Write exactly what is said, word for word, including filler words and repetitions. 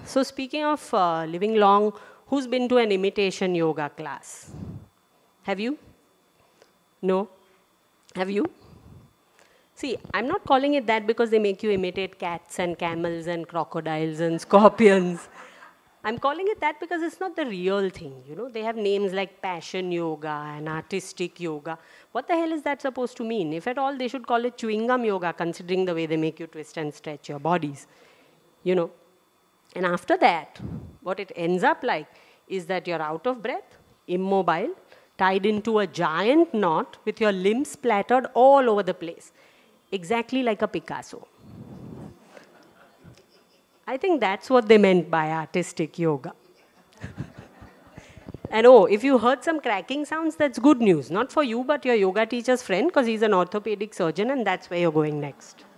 So speaking of uh, living long, who's been to an imitation yoga class? Have you? No? Have you? See, I'm not calling it that because they make you imitate cats and camels and crocodiles and scorpions. I'm calling it that because it's not the real thing. You know, they have names like passion yoga and artistic yoga. What the hell is that supposed to mean? If at all, they should call it chewing gum yoga, considering the way they make you twist and stretch your bodies. You know. And after that, what it ends up like is that you're out of breath, immobile, tied into a giant knot with your limbs splattered all over the place. Exactly like a Picasso. I think that's what they meant by artistic yoga. And oh, if you heard some cracking sounds, that's good news. Not for you, but your yoga teacher's friend, because he's an orthopedic surgeon, and that's where you're going next.